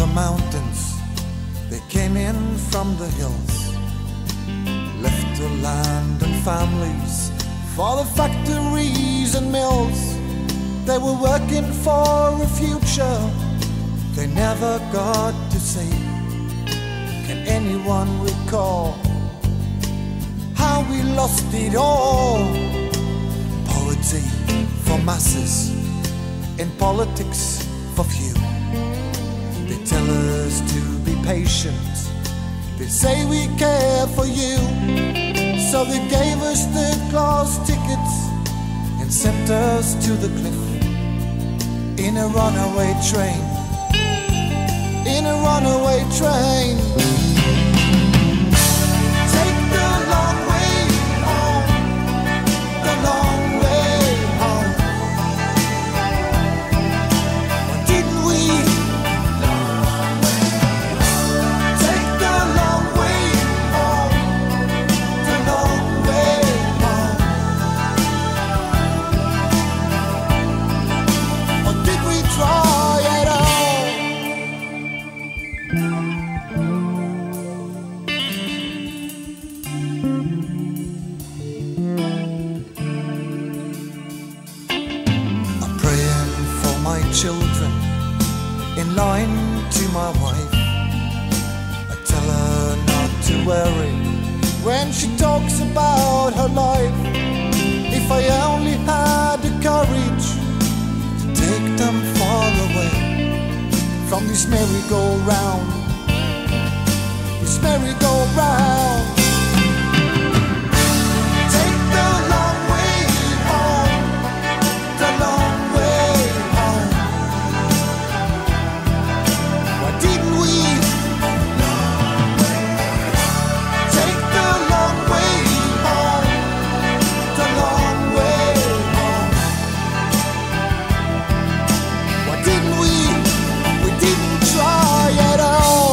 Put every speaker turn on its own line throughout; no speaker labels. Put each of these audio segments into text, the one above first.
mountains, they came in from the hills, left the land and families for the factories and mills. They were working for a future they never got to see. Can anyone recall how we lost it all? Poverty for masses, in politics for few. They tell us to be patient, they say we care for you. So they gave us third-class tickets and sent us to the cliff in a runaway train, in a runaway train. Take the long way home, the long way home. Why didn't we take the long way home, the long way home? Or did we try at all? I'm praying for my children, in line to my wife. I tell her not to worry when she talks about her life. If I only had the courage to take them far away from this merry-go-round, this merry-go-round. Take the long way home, the long way home. Why didn't we take the long way home, the long way home? Why didn't we didn't try at all?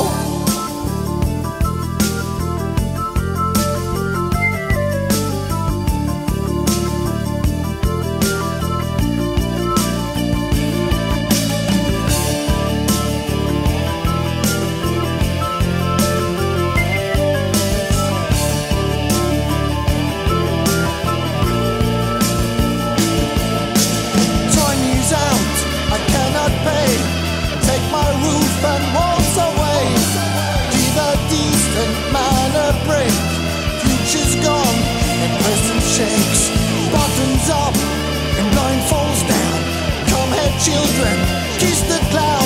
Chinese out, I cannot pay. Take my roof and waltz away. Give a decent man a break. Future's gone and present shakes. Buttons up and blindfolds down. Come here, children, kiss the clouds.